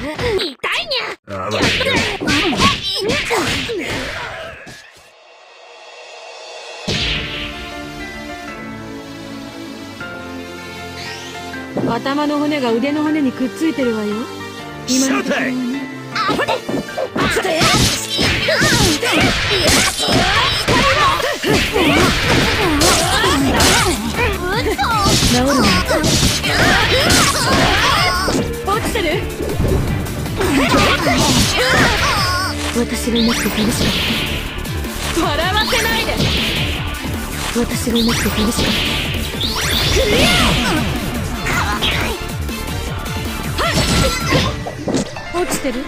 痛いにゃ。 頭の骨が腕の骨にくっついてるわよ。今のところはね。治るの。落ちてる。私がいなくて楽しかった。笑わせないで。私がいなくて楽しかった。クリア。落ちてる。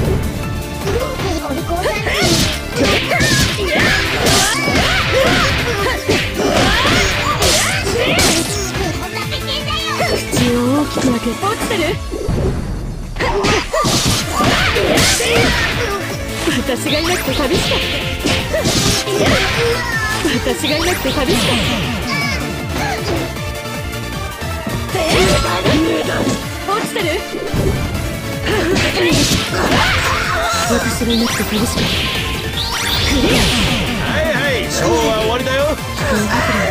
口を大きく開け。落ちてる。私がいなくて寂しかった。私がいなくて寂しかった。落ちてる。私がいなくて寂しかった。はいはい、ショーは終わりだよ。